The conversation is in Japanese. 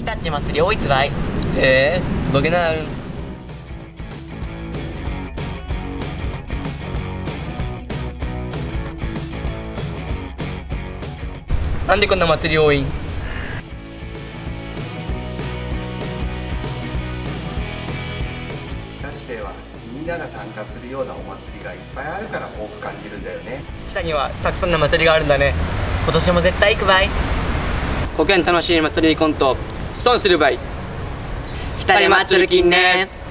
日立祭り多いつばい。 へえ、どげなあるん。なんでこんな祭り多いん。 日立ではみんなが参加するようなお祭りがいっぱいあるから多く感じるんだよね。 日田にはたくさんの祭りがあるんだね。 今年も絶対行くばい。 こけん楽しい祭りにコント損するばい。 日立祭りきんね。